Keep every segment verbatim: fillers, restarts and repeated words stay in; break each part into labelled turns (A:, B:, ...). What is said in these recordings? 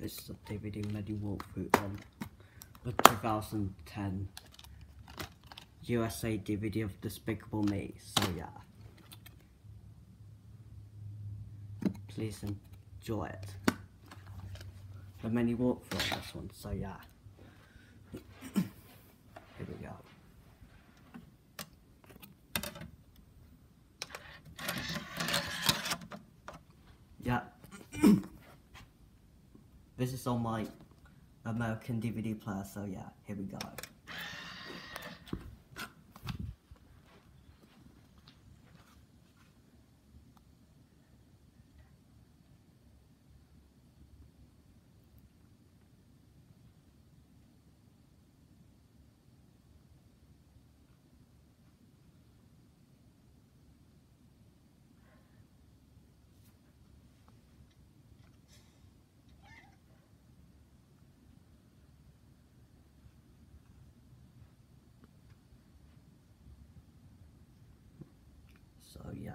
A: this is a D V D menu walkthrough on the two thousand ten U S A D V D of Despicable Me, so yeah. Please enjoy it. The menu walkthrough on this one, so yeah. Here we go. Yeah. This is on my American D V D player, so yeah, here we go. So yeah.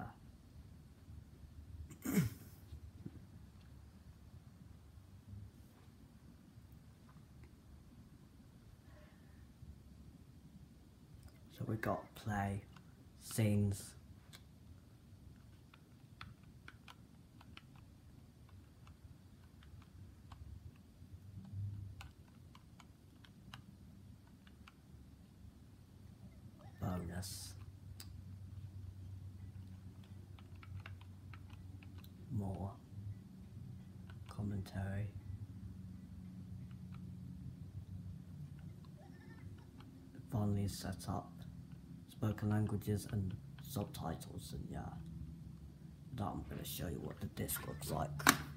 A: So we got play, scenes, bonus, more, commentary, finally set up, spoken languages and subtitles, and yeah. Now I'm going to show you what the disc looks like.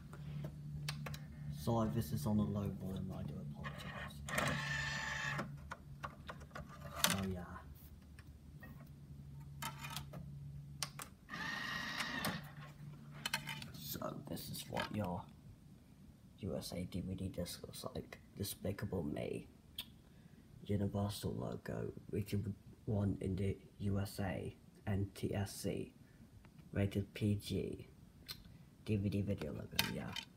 A: Sorry, this is on a low volume, I do apologise. So yeah. So this is what your U S A D V D disc looks like. Despicable Me. Universal logo, rated one in the U S A, N T S C, rated P G, D V D video logo, yeah.